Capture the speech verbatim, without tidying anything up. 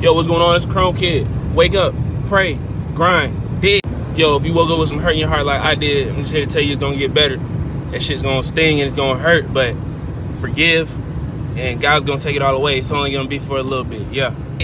Yo, what's going on? It's Chrome Kid. Wake up, pray, grind, dig. Yo, if you woke up with some hurt in your heart like I did, I'm just here to tell you it's gonna get better. That shit's gonna sting and it's gonna hurt, but forgive, and God's gonna take it all away. It's only gonna be for a little bit, yeah.